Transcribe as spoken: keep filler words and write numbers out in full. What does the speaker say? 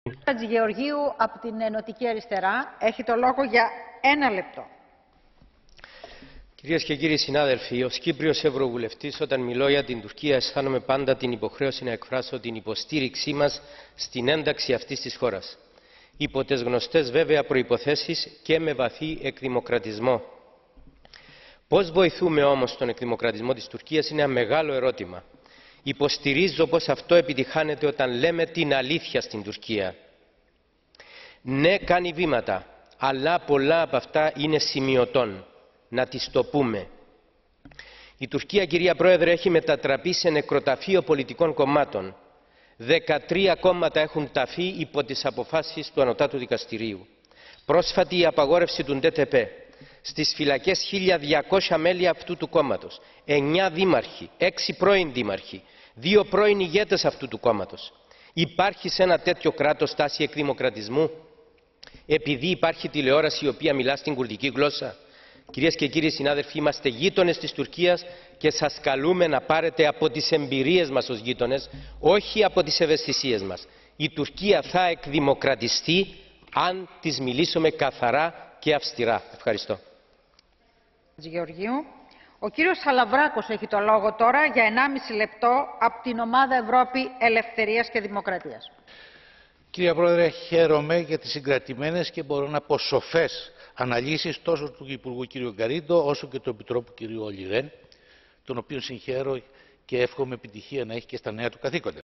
Χατζηγεωργίου από την Ενωτική Αριστερά έχει το λόγο για ένα λεπτό. Κυρίες και κύριοι συνάδελφοι, ως Κύπριος Ευρωβουλευτής, όταν μιλώ για την Τουρκία, αισθάνομαι πάντα την υποχρέωση να εκφράσω την υποστήριξή μας στην ένταξη αυτής της χώρας. Υπό τις γνωστές βέβαια προϋποθέσεις και με βαθύ εκδημοκρατισμό. Πώς βοηθούμε όμως τον εκδημοκρατισμό της Τουρκίας είναι ένα μεγάλο ερώτημα. Υποστηρίζω πως αυτό επιτυχάνεται όταν λέμε την αλήθεια στην Τουρκία. Ναι, κάνει βήματα, αλλά πολλά από αυτά είναι σημειωτών. Να τις το πούμε. Η Τουρκία, κυρία Πρόεδρε, έχει μετατραπεί σε νεκροταφείο πολιτικών κομμάτων. δεκατρία κόμματα έχουν ταφεί υπό τις αποφάσεις του Ανωτάτου Δικαστηρίου. Πρόσφατη η απαγόρευση του ντε ντε πε. Στις φυλακές χίλια διακόσια μέλη αυτού του κόμματος, εννιά δήμαρχοι, έξι πρώην δήμαρχοι, δύο πρώην ηγέτες αυτού του κόμματος. Υπάρχει σε ένα τέτοιο κράτος τάση εκδημοκρατισμού, επειδή υπάρχει τηλεόραση η οποία μιλά στην κουρδική γλώσσα? Κυρίες και κύριοι συνάδελφοι, είμαστε γείτονες της Τουρκίας και σας καλούμε να πάρετε από τις εμπειρίες μας ως γείτονες, όχι από τις ευαισθησίες μας. Η Τουρκία θα εκδημοκρατιστεί αν της μιλήσουμε καθαρά και αυστηρά. Ευχαριστώ. Γεωργίου. Ο κύριος Σαλαβράκος έχει το λόγο τώρα για ενάμιση λεπτό από την Ομάδα Ευρώπη Ελευθερίας και Δημοκρατίας. Κύριε Πρόεδρε, χαίρομαι για τις συγκρατημένες και μπορώ να πω σοφές αναλύσεις τόσο του Υπουργού κ. Γκαρίντο όσο και του Επιτρόπου κ. Ολιρέν, τον οποίο συγχαίρω και εύχομαι επιτυχία να έχει και στα νέα του καθήκοντα.